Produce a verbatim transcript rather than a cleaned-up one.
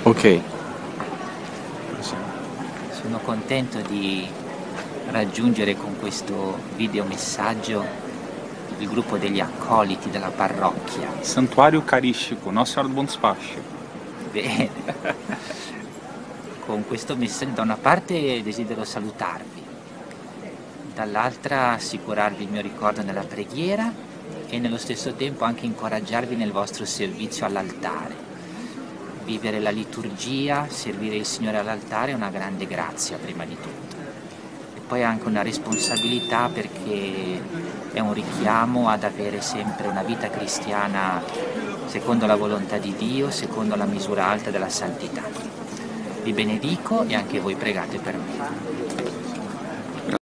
Ok. Sono contento di raggiungere con questo videomessaggio il gruppo degli accoliti della parrocchia. Santuário Eucarístico, Nossa Senhora do Bom Despacho. Bene. Con questo messaggio da una parte desidero salutarvi, dall'altra assicurarvi il mio ricordo nella preghiera e nello stesso tempo anche incoraggiarvi nel vostro servizio all'altare. Vivere la liturgia, servire il Signore all'altare è una grande grazia prima di tutto. E poi anche una responsabilità perché è un richiamo ad avere sempre una vita cristiana secondo la volontà di Dio, secondo la misura alta della santità. Vi benedico e anche voi pregate per me.